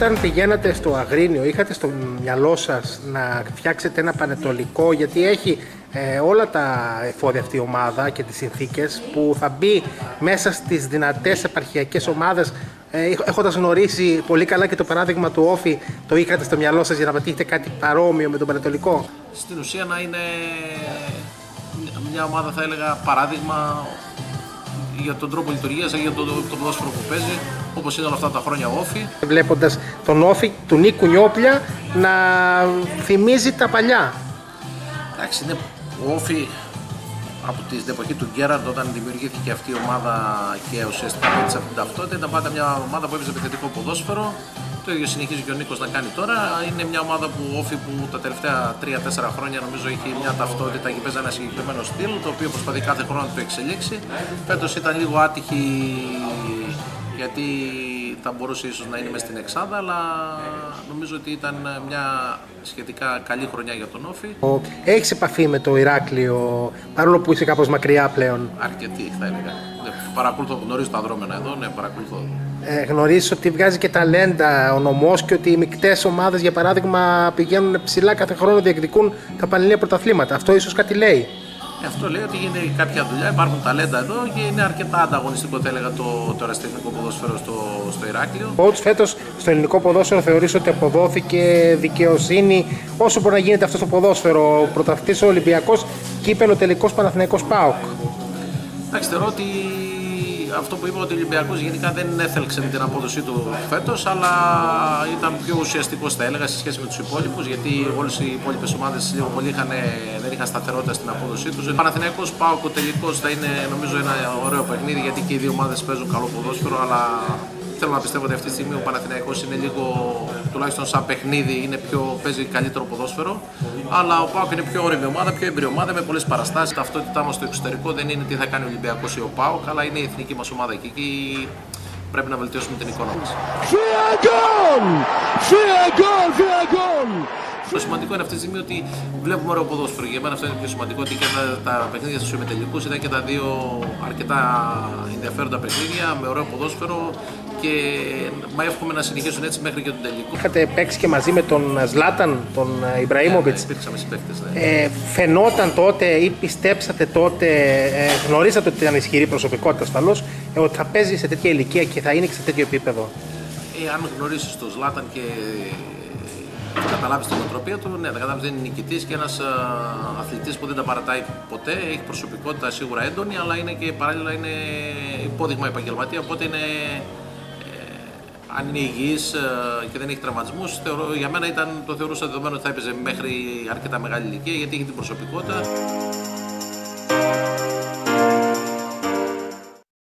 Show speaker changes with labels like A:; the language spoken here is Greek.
A: Όταν πηγαίνατε στο Αγρίνιο, είχατε στο μυαλό σας να φτιάξετε ένα πανετολικό, γιατί έχει όλα τα εφόδια αυτή η ομάδα και τις συνθήκες που θα μπει μέσα στις δυνατές επαρχιακές ομάδες, έχοντας γνωρίσει πολύ καλά και το παράδειγμα του Όφη, το είχατε στο μυαλό σας για να πετύχετε κάτι παρόμοιο με τον πανετολικό?
B: Στην ουσία να είναι μια ομάδα, θα έλεγα, παράδειγμα για τον τρόπο λειτουργίας, για το ποδόσφαιρο που παίζει, όπως είναι όλα αυτά τα χρόνια ο Όφη.
A: Βλέποντας τον Όφη του Νίκου Νιόπλια να θυμίζει τα παλιά.
B: Εντάξει, είναι ο Όφη από την εποχή του Γκέραντ, όταν δημιουργήθηκε αυτή η ομάδα και ουσιαστικά με αυτή την ταυτότητα, ήταν πάντα μια ομάδα που έπαιζε επιθετικό ποδόσφαιρο. Το ίδιο συνεχίζει και ο Νίκος να κάνει τώρα. Είναι μια ομάδα που ο Όφη που τα τελευταία 3-4 χρόνια νομίζω έχει μια ταυτότητα και παίζει ένα συγκεκριμένο στυλ, το οποίο προσπαθεί κάθε χρόνο να το εξελίξει. Φέτος ήταν λίγο άτυχη, γιατί θα μπορούσε ίσως να είναι μες στην εξάδα, αλλά νομίζω ότι ήταν μια σχετικά καλή χρονιά για τον Όφη.
A: Έχεις επαφή με το Ηράκλειο, παρόλο που είσαι κάπως μακριά πλέον?
B: Αρκετή, θα έλεγα. Παρακολουθώ, γνωρίζω τα δρόμενα εδώ, ναι, παρακολουθώ.
A: Γνωρίζεις ότι βγάζει και ταλέντα ο νομός και ότι οι μικτές ομάδες, για παράδειγμα, πηγαίνουν ψηλά κάθε χρόνο, διεκδικούν τα πανελλήνια πρωταθλήματα. Αυτό ίσως κάτι λέει?
B: Αυτό λέει ότι γίνεται κάποια δουλειά, υπάρχουν ταλέντα εδώ και είναι αρκετά ανταγωνιστικό, θα έλεγα, το ερασιτεχνικό ποδόσφαιρο στο Ηράκλειο.
A: Coach, φέτος στο ελληνικό ποδόσφαιρο θεωρείς ότι αποδόθηκε δικαιοσύνη όσο μπορεί να γίνεται αυτό στο ποδόσφαιρο? Πρωταθλητής ο Ολυμπιακός, κύπελλο τελικός Παναθηναϊκός ΠΑΟΚ.
B: Εντάξει, θεωρώ ότι αυτό που είπα, ότι ο Ολυμπιακός γενικά δεν έθελξε με την απόδοσή του φέτος, αλλά ήταν πιο ουσιαστικός, θα έλεγα, σε σχέση με τους υπόλοιπους, γιατί όλες οι υπόλοιπες ομάδες λίγο πολύ δεν είχαν σταθερότητα στην απόδοσή τους. Ο Παναθηναϊκός ΠΑΟΚ ο τελικός θα είναι, νομίζω, ένα ωραίο παιχνίδι, γιατί και οι δύο ομάδες παίζουν καλό ποδόσφαιρο, αλλά θέλω να πιστεύω ότι αυτή τη στιγμή ο Παναθηναϊκός είναι λίγο, τουλάχιστον σαν παιχνίδι, παίζει καλύτερο ποδόσφαιρο. Αλλά ο ΠΑΟΚ είναι πιο όριμη ομάδα, πιο εμπειρή ομάδα με πολλές παραστάσεις. Η ταυτότητά μας στο εξωτερικό δεν είναι τι θα κάνει ο Ολυμπιακός ή ο ΠΑΟΚ, αλλά είναι η εθνική μας ομάδα και εκεί πρέπει να βελτιώσουμε την εικόνα μας. Το σημαντικό είναι αυτή τη στιγμή ότι βλέπουμε ωραίο ποδόσφαιρο. Για μένα αυτό είναι πιο σημαντικό, ότι και τα παιχνίδια στους ημιτελικούς ήταν και τα δύο αρκετά ενδιαφέροντα παιχνίδια με ωραίο ποδόσφαιρο και εύχομαι να συνεχίσουν έτσι μέχρι και τον τελικό.
A: Είχατε παίξει και μαζί με τον Ζλάταν, τον Ιμπραήμοβιτς.
B: Υπήρξαμε συμπαίκτες, ναι.
A: Φαινόταν τότε ή πιστέψατε τότε, γνωρίσατε ότι ήταν ισχυρή προσωπικότητα ασφαλώς, ότι θα παίζει σε τέτοια ηλικία και θα είναι και σε τέτοιο επίπεδο?
B: Αν γνωρίσεις τον Ζλάταν και καταλάβεις την οτροπία του, ναι, θα καταλάβεις δεν είναι νικητής και ένας αθλητής που δεν τα παρατάει ποτέ, έχει προσωπικότητα σίγουρα έντονη, αλλά είναι και παράλληλα είναι υπόδειγμα επαγγελματία, οπότε είναι, αν είναι υγιής και δεν έχει τραυματισμούς, για μένα το θεωρούσα δεδομένο ότι θα έπαιζε μέχρι αρκετά μεγάλη ηλικία, γιατί έχει την προσωπικότητα.